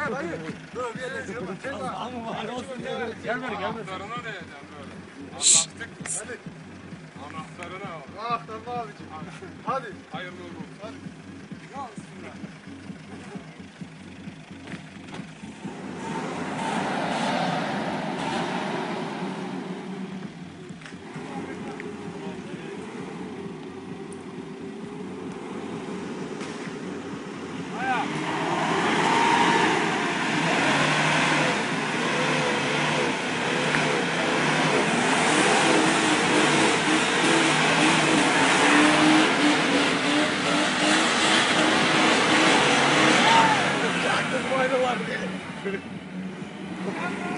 dayı. Dur bir yere çıkma. Gel beri gel beri. Anahtarına değeceğim böyle. Anlattık. Hadi. Anahtarına al. Ah tamam abicim. Hadi. Hayırlı uğurlu olsun. Hadi. Ya bismillah. Faydalar.